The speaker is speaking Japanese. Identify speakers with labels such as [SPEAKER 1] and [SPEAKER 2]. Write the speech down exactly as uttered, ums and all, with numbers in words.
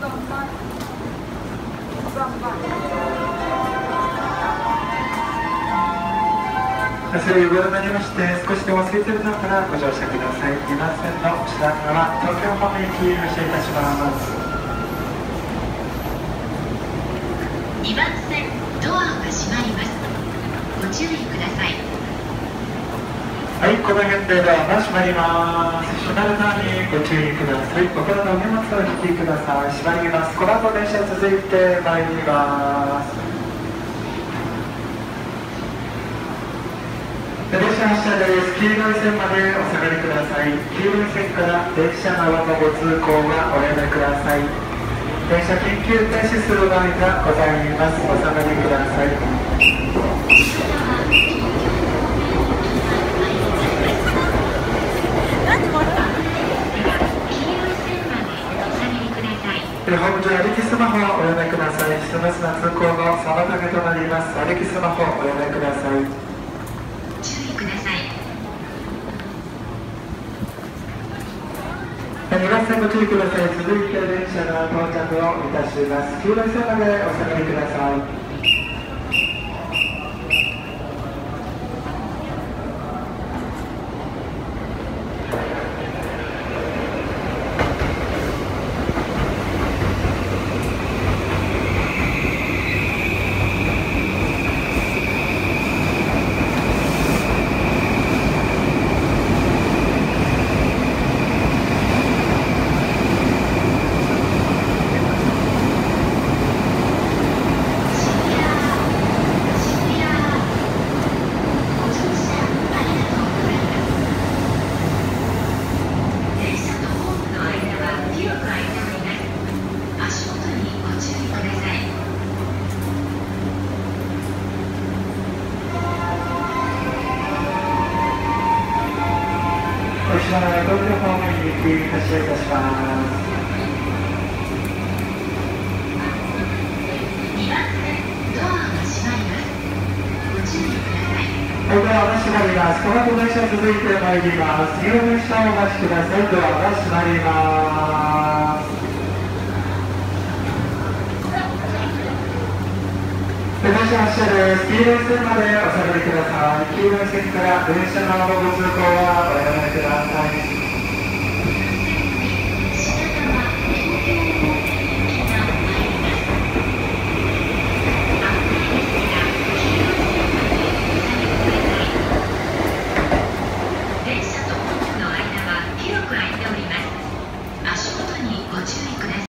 [SPEAKER 1] それをご覧になりまして、少しでも空いているのからご乗車ください。にばん線の下側、東京方面行き発車いたします。
[SPEAKER 2] にばん線、ドアが閉まります。ご注意ください。
[SPEAKER 1] はい、この辺でドアが閉まります。閉まる前にご注意ください。お体のお荷物をお引きください。閉まります。この後電車続いてまいります。電車発車です。黄色い線までお下がりください。黄色い線から電車側のご通行はおやめください。電車緊急停止する場合がございます。お下がりください。本日歩きスマホをおやめください。スムーズな通行の妨げとなります。歩きスマホをおやめください。
[SPEAKER 2] 注意ください。
[SPEAKER 1] にばん線ご注意ください。続いて電車が到着をいたします。黄色い線までお下がりください。東京方面に行き発車いたします。
[SPEAKER 2] にばん線、ドアが閉まります。ご注意ください。
[SPEAKER 1] ドアが閉まります。この後電車続いてまいります。次の電車をお待ちください。ドアが閉まります。電車発車です。黄色い線までお下がりください。黄色い線から電車のご通行はおやめください。